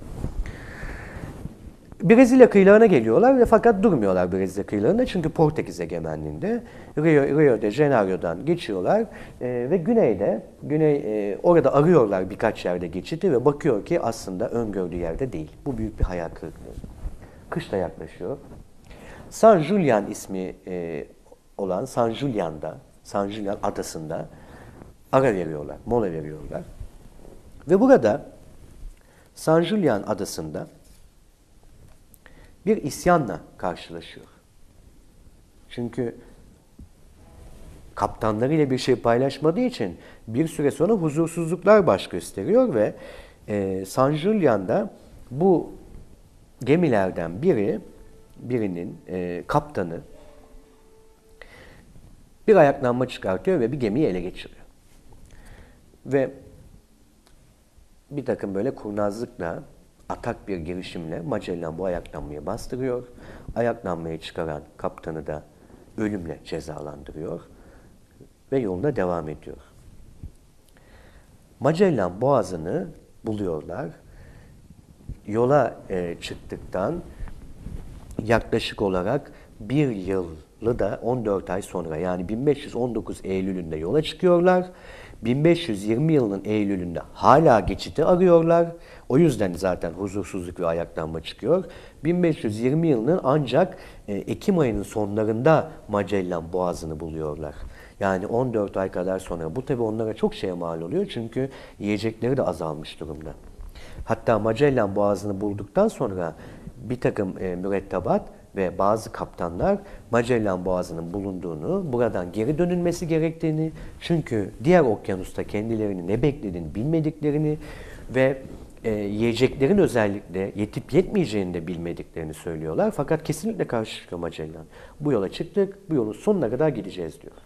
Speaker 1: Brezilya kıyılarına geliyorlar ve fakat durmuyorlar Brezilya kıyılarında çünkü Portekiz egemenliğinde Rio, Rio de Janeiro'dan geçiyorlar e, ve güneyde, güney e, orada arıyorlar birkaç yerde geçiti ve bakıyor ki aslında öngördüğü yerde değil. Bu büyük bir hayal kırıklığı. Kış da yaklaşıyor. San Julian ismi e, olan San Julian'da, San Julian adasında ara veriyorlar, mola veriyorlar. Ve burada San Julian adasında bir isyanla karşılaşıyor. Çünkü kaptanlarıyla bir şey paylaşmadığı için bir süre sonra huzursuzluklar baş gösteriyor ve e, San Julian'da bu gemilerden biri, birinin e, kaptanı bir ayaklanma çıkartıyor ve bir gemiyi ele geçiriyor. Ve bir takım böyle kurnazlıkla, atak bir girişimle Magellan bu ayaklanmayı bastırıyor. Ayaklanmayı çıkaran kaptanı da ölümle cezalandırıyor ve yoluna devam ediyor. Magellan boğazını buluyorlar. yola e, çıktıktan yaklaşık olarak bir yılı da on dört ay sonra, yani bin beş yüz on dokuz Eylül'ünde yola çıkıyorlar. bin beş yüz yirmi yılının Eylül'ünde hala geçiti arıyorlar. O yüzden zaten huzursuzluk ve ayaklanma çıkıyor. bin beş yüz yirmi yılının ancak e, Ekim ayının sonlarında Magellan Boğazı'nı buluyorlar. Yani on dört ay kadar sonra. Bu tabii onlara çok şeye mal oluyor çünkü yiyecekleri de azalmış durumda. Hatta Magellan Boğazı'nı bulduktan sonra bir takım e, mürettebat ve bazı kaptanlar Magellan Boğazı'nın bulunduğunu, buradan geri dönülmesi gerektiğini, çünkü diğer okyanusta kendilerini ne beklediğini bilmediklerini ve e, yiyeceklerin özellikle yetip yetmeyeceğini de bilmediklerini söylüyorlar. Fakat kesinlikle karşı çıkıyor Magellan. Bu yola çıktık, bu yolun sonuna kadar gideceğiz diyor.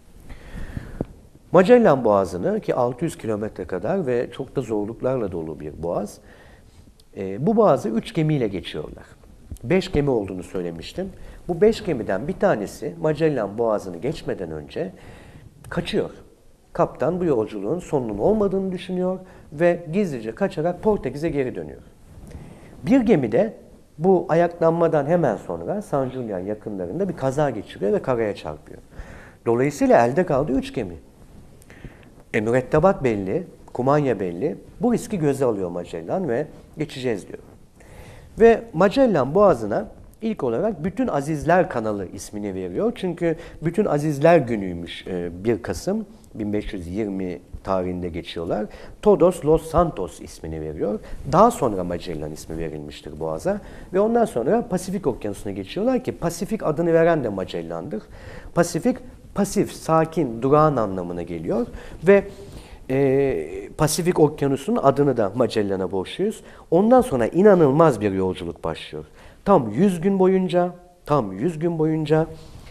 Speaker 1: Magellan Boğazı'nı, ki altı yüz kilometre kadar ve çok da zorluklarla dolu bir boğaz, e, bu boğazı üç gemiyle geçiyorlar. Beş gemi olduğunu söylemiştim. Bu beş gemiden bir tanesi Magellan Boğazı'nı geçmeden önce kaçıyor. Kaptan bu yolculuğun sonunun olmadığını düşünüyor ve gizlice kaçarak Portekiz'e geri dönüyor. Bir gemi de bu ayaklanmadan hemen sonra San Julian yakınlarında bir kaza geçiriyor ve karaya çarpıyor. Dolayısıyla elde kaldı üç gemi. E, mürettebat belli, kumanya belli. Bu riski göze alıyor Magellan ve geçeceğiz diyor. Ve Magellan Boğazı'na ilk olarak Bütün Azizler Kanalı ismini veriyor. Çünkü Bütün Azizler Günü'ymüş bir Kasım bin beş yüz yirmi tarihinde geçiyorlar. Todos los Santos ismini veriyor. Daha sonra Magellan ismi verilmiştir Boğaz'a. Ve ondan sonra Pasifik Okyanusu'na geçiyorlar ki Pasifik adını veren de Magellan'dır. Pasifik, pasif, sakin, durağan anlamına geliyor. Ve e, Pasifik Okyanusu'nun adını da Magellan'a borçluyuz. Ondan sonra inanılmaz bir yolculuk başlıyor. Tam yüz gün boyunca, tam yüz gün boyunca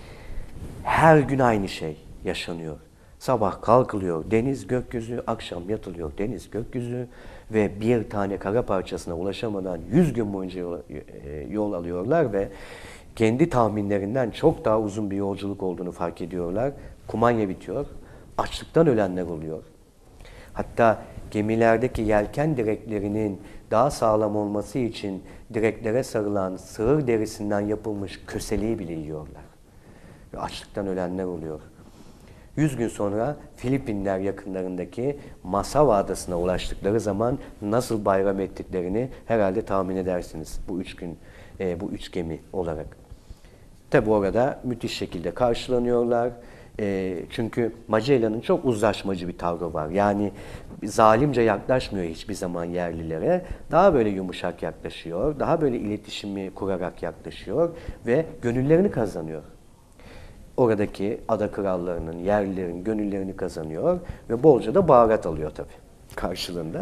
Speaker 1: her gün aynı şey yaşanıyor. Sabah kalkılıyor, deniz gökyüzü, akşam yatılıyor, deniz gökyüzü ve bir tane kara parçasına ulaşamadan yüz gün boyunca yol, yol alıyorlar ve kendi tahminlerinden çok daha uzun bir yolculuk olduğunu fark ediyorlar. Kumanya bitiyor, açlıktan ölenler oluyor. Hatta gemilerdeki yelken direklerinin daha sağlam olması için direklere sarılan sığır derisinden yapılmış köseleği bile yiyorlar. Ve açlıktan ölenler oluyor. Yüz gün sonra Filipinler yakınlarındaki Masava Adası'na ulaştıkları zaman nasıl bayram ettiklerini herhalde tahmin edersiniz bu üç gün, e, bu üç gemi olarak. Tabi orada müthiş şekilde karşılanıyorlar. E, çünkü Magellan'ın çok uzlaşmacı bir tavrı var. Yani zalimce yaklaşmıyor hiçbir zaman yerlilere. Daha böyle yumuşak yaklaşıyor, daha böyle iletişimi kurarak yaklaşıyor ve gönüllerini kazanıyor. Oradaki ada krallarının, yerlilerin gönüllerini kazanıyor ve bolca da baharat alıyor tabii karşılığında.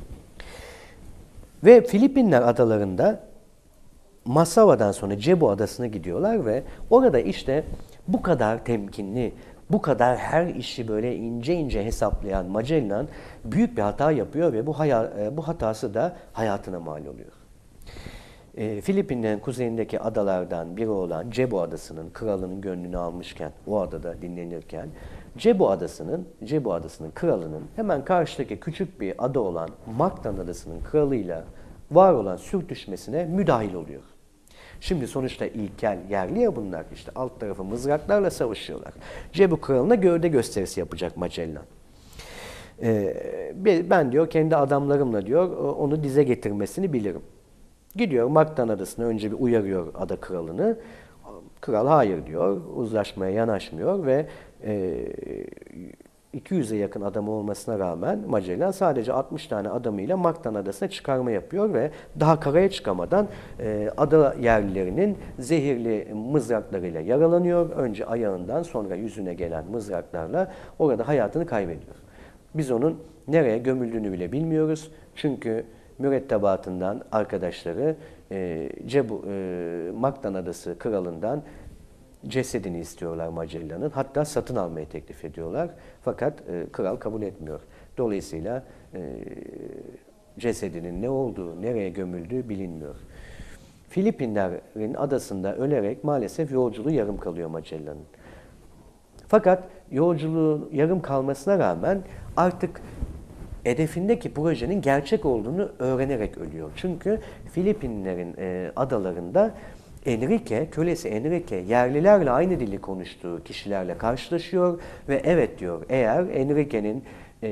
Speaker 1: Ve Filipinler adalarında Masava'dan sonra Cebu Adası'na gidiyorlar ve orada işte bu kadar temkinli, bu kadar her işi böyle ince ince hesaplayan Magellan büyük bir hata yapıyor ve bu, bu hatası da hayatına mal oluyor. E, Filipinlerin kuzeyindeki adalardan biri olan Cebu Adası'nın kralının gönlünü almışken, o adada dinlenirken, Cebu Adası'nın Cebu Adası'nın kralının hemen karşıdaki küçük bir ada olan Mactan Adası'nın kralıyla var olan sürtüşmesine müdahil oluyor. Şimdi sonuçta ilkel, yerli ya bunlar, işte alt tarafı mızraklarla savaşıyorlar. Cebu kralına gövde gösterisi yapacak Magellan. Ee, ben diyor kendi adamlarımla diyor onu dize getirmesini bilirim. Gidiyor Mactan Adası'na, önce bir uyarıyor ada kralını. Kral hayır diyor, uzlaşmaya yanaşmıyor ve e, iki yüze yakın adamı olmasına rağmen Magellan sadece altmış tane adamıyla Mactan Adası'na çıkarma yapıyor ve daha karaya çıkamadan e, ada yerlilerinin zehirli mızraklarıyla yaralanıyor. Önce ayağından sonra yüzüne gelen mızraklarla orada hayatını kaybediyor. Biz onun nereye gömüldüğünü bile bilmiyoruz. Çünkü mürettebatından arkadaşları e, Cebu, e, Mactan Adası kralından cesedini istiyorlar Magellan'ın. Hatta satın almayı teklif ediyorlar. Fakat e, kral kabul etmiyor. Dolayısıyla e, cesedinin ne olduğu, nereye gömüldüğü bilinmiyor. Filipinlerin adasında ölerek maalesef yolculuğu yarım kalıyor Magellan'ın. Fakat yolculuğun yarım kalmasına rağmen artık hedefindeki projenin gerçek olduğunu öğrenerek ölüyor. Çünkü Filipinlerin e, adalarında Enrique, kölesi Enrique yerlilerle aynı dili konuştuğu kişilerle karşılaşıyor ve evet diyor, eğer Enrique'nin e,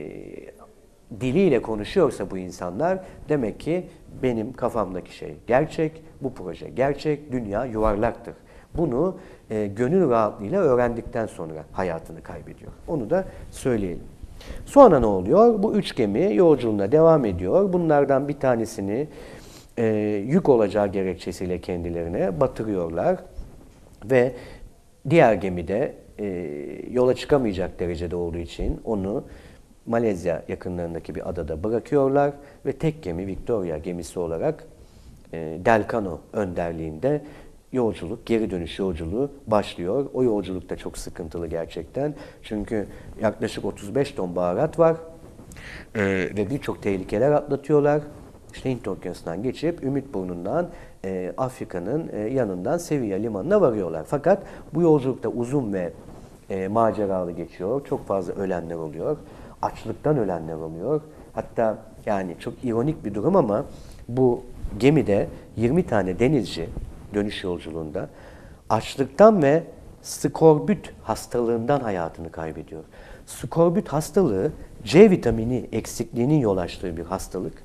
Speaker 1: diliyle konuşuyorsa bu insanlar, demek ki benim kafamdaki şey gerçek, bu proje gerçek, dünya yuvarlaktır. Bunu e, gönül rahatlığıyla öğrendikten sonra hayatını kaybediyor. Onu da söyleyelim. Sonra ne oluyor? Bu üç gemi yolculuğuna devam ediyor. Bunlardan bir tanesini e, yük olacağı gerekçesiyle kendilerine batırıyorlar. Ve diğer gemide e, yola çıkamayacak derecede olduğu için onu Malezya yakınlarındaki bir adada bırakıyorlar. Ve tek gemi Victoria gemisi olarak e, Delcano önderliğinde yolculuk, geri dönüş yolculuğu başlıyor. O yolculuk da çok sıkıntılı gerçekten. Çünkü yaklaşık otuz beş ton baharat var ee, ve birçok tehlikeler atlatıyorlar. İşte Hint Okyanusu'ndan geçip Ümitburnu'ndan e, Afrika'nın e, yanından Sevilla limanına varıyorlar. Fakat bu yolculukta uzun ve e, maceralı geçiyor. Çok fazla ölenler oluyor. Açlıktan ölenler oluyor. Hatta yani çok ironik bir durum ama bu gemide yirmi tane denizci dönüş yolculuğunda açlıktan ve skorbut hastalığından hayatını kaybediyor. Skorbut hastalığı C vitamini eksikliğinin yol açtığı bir hastalık.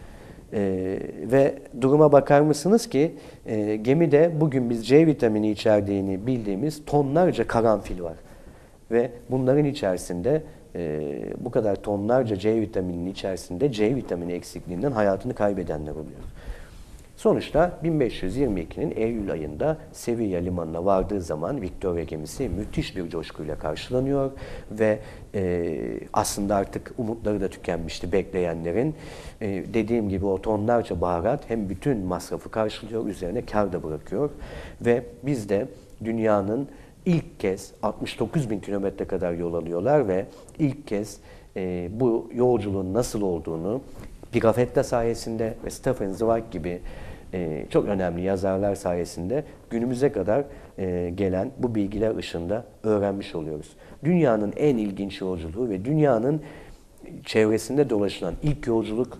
Speaker 1: Ee, ve duruma bakar mısınız ki e, gemide bugün biz C vitamini içerdiğini bildiğimiz tonlarca karanfil var. Ve bunların içerisinde e, bu kadar tonlarca C vitamininin içerisinde C vitamini eksikliğinden hayatını kaybedenler oluyor. Sonuçta bin beş yüz yirmi ikinin Eylül ayında Sevilla limanına vardığı zaman Victoria gemisi müthiş bir coşkuyla karşılanıyor ve e, aslında artık umutları da tükenmişti bekleyenlerin. E, dediğim gibi o tonlarca baharat hem bütün masrafı karşılıyor, üzerine kar da bırakıyor ve biz de dünyanın ilk kez altmış dokuz bin kilometre kadar yol alıyorlar ve ilk kez e, bu yolculuğun nasıl olduğunu Pigafetta sayesinde ve Stefan Zweig gibi e, çok önemli yazarlar sayesinde günümüze kadar e, gelen bu bilgiler ışığında öğrenmiş oluyoruz. Dünyanın en ilginç yolculuğu ve dünyanın çevresinde dolaşılan ilk yolculuk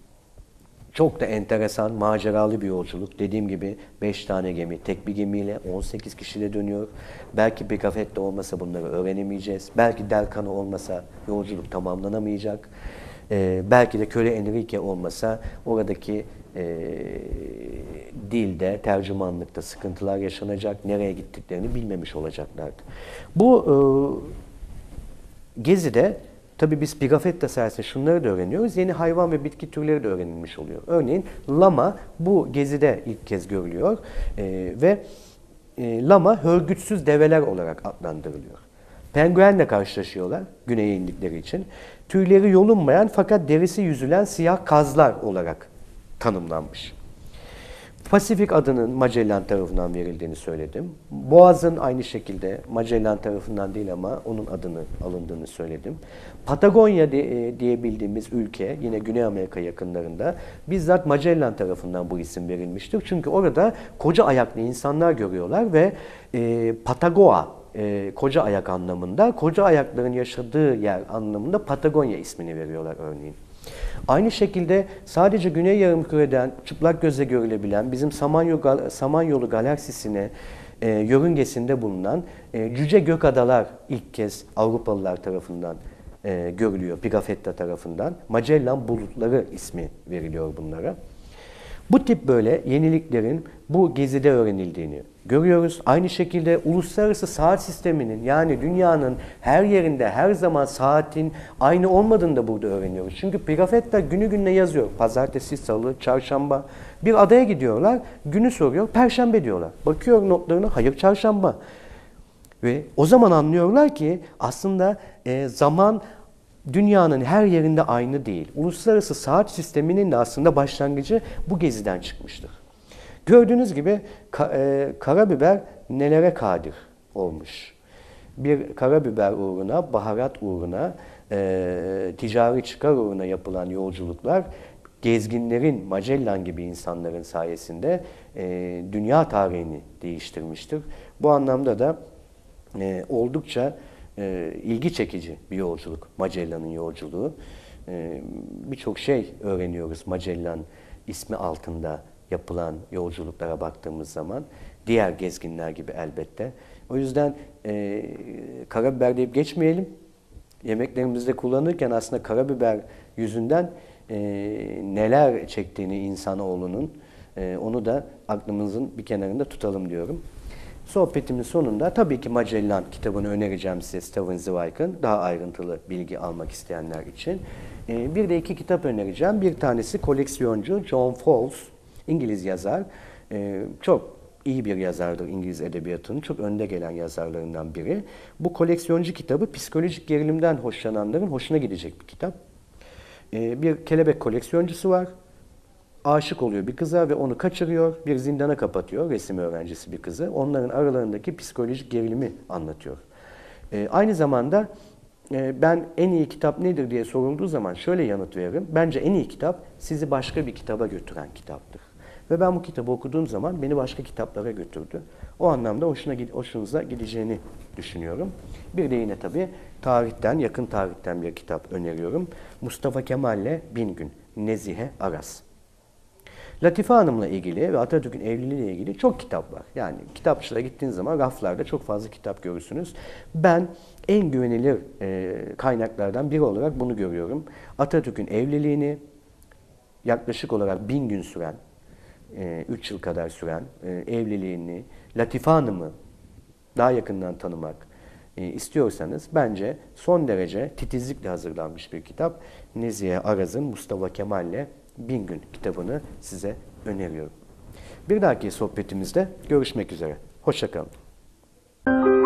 Speaker 1: çok da enteresan, maceralı bir yolculuk. Dediğim gibi beş tane gemi, tek bir gemiyle on sekiz kişiyle dönüyor. Belki Pigafetta olmasa bunları öğrenemeyeceğiz. Belki Delcano olmasa yolculuk tamamlanamayacak. Ee, belki de köle Enrique olmasa oradaki e, dilde, tercümanlıkta sıkıntılar yaşanacak, nereye gittiklerini bilmemiş olacaklardı. Bu e, gezide tabii biz Pigafetta sayesinde şunları da öğreniyoruz, yeni hayvan ve bitki türleri de öğrenilmiş oluyor. Örneğin lama bu gezide ilk kez görülüyor e, ve e, lama hörgütsüz develer olarak adlandırılıyor. Penguenle karşılaşıyorlar güneye indikleri için. Tüyleri yolunmayan fakat derisi yüzülen siyah kazlar olarak tanımlanmış. Pasifik adının Magellan tarafından verildiğini söyledim. Boğaz'ın aynı şekilde Magellan tarafından değil ama onun adını alındığını söyledim. Patagonya diye bildiğimiz ülke yine Güney Amerika yakınlarında bizzat Magellan tarafından bu isim verilmiştir. Çünkü orada koca ayaklı insanlar görüyorlar ve e, Patagoa e, koca ayak anlamında, koca ayakların yaşadığı yer anlamında Patagonya ismini veriyorlar örneğin. Aynı şekilde sadece Güney Yarımküre'den çıplak gözle görülebilen bizim Samanyolu, Samanyolu galaksisine e, yörüngesinde bulunan e, Cüce Gökadalar ilk kez Avrupalılar tarafından e, görülüyor, Pigafetta tarafından. Magellan bulutları ismi veriliyor bunlara. Bu tip böyle yeniliklerin bu gezide öğrenildiğini görüyoruz. Aynı şekilde uluslararası saat sisteminin yani dünyanın her yerinde her zaman saatin aynı olmadığını da burada öğreniyoruz. Çünkü Pigafetta günü gününe yazıyor. Pazartesi, salı, çarşamba. Bir adaya gidiyorlar, günü soruyor, perşembe diyorlar. Bakıyor notlarına, hayır çarşamba. Ve o zaman anlıyorlar ki aslında e, zaman dünyanın her yerinde aynı değil. Uluslararası saat sisteminin de aslında başlangıcı bu geziden çıkmıştır. Gördüğünüz gibi ka, e, karabiber nelere kadir olmuş. Bir karabiber uğruna, baharat uğruna, e, ticari çıkar uğruna yapılan yolculuklar gezginlerin, Magellan gibi insanların sayesinde e, dünya tarihini değiştirmiştir. Bu anlamda da e, oldukça e, ilgi çekici bir yolculuk, Magellan'ın yolculuğu. e, birçok şey öğreniyoruz Magellan ismi altında yapılan yolculuklara baktığımız zaman. Diğer gezginler gibi elbette. O yüzden e, karabiber deyip geçmeyelim. Yemeklerimizde kullanırken aslında karabiber yüzünden e, neler çektiğini insanoğlunun e, onu da aklımızın bir kenarında tutalım diyorum. Sohbetimin sonunda tabii ki Magellan kitabını önereceğim size, Stephen Zweig'ın, daha ayrıntılı bilgi almak isteyenler için. E, bir de iki kitap önereceğim. Bir tanesi koleksiyoncu John Fowles, İngiliz yazar. E, çok iyi bir yazardır İngiliz edebiyatının. Çok önde gelen yazarlarından biri. Bu koleksiyoncu kitabı psikolojik gerilimden hoşlananların hoşuna gidecek bir kitap. Ee, bir kelebek koleksiyoncusu var. Aşık oluyor bir kıza ve onu kaçırıyor. Bir zindana kapatıyor, resim öğrencisi bir kızı. Onların aralarındaki psikolojik gerilimi anlatıyor. Ee, aynı zamanda e, ben en iyi kitap nedir diye sorulduğu zaman şöyle yanıt veririm. Bence en iyi kitap sizi başka bir kitaba götüren kitaptır. Ve ben bu kitabı okuduğum zaman beni başka kitaplara götürdü. O anlamda hoşuna, hoşunuza gideceğini düşünüyorum. Bir de yine tabii tarihten, yakın tarihten bir kitap öneriyorum. Mustafa Kemal'le Bin Gün, Nezihe Aras. Latife Hanım'la ilgili ve Atatürk'ün evliliğiyle ilgili çok kitap var. Yani kitapçılara gittiğiniz zaman raflarda çok fazla kitap görürsünüz. Ben en güvenilir e, kaynaklardan biri olarak bunu görüyorum. Atatürk'ün evliliğini yaklaşık olarak bin gün süren, üç yıl kadar süren evliliğini, Latife Hanım'ı daha yakından tanımak istiyorsanız bence son derece titizlikle hazırlanmış bir kitap. Nezihe Aras'ın Mustafa Kemal'le Bin Gün kitabını size öneriyorum. Bir dahaki sohbetimizde görüşmek üzere. Hoşça kalın.